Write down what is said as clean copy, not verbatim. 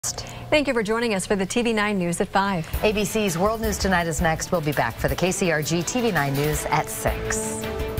Thank you for joining us for the TV9 News at 5. ABC's World News Tonight is next. We'll be back for the KCRG TV9 News at 6.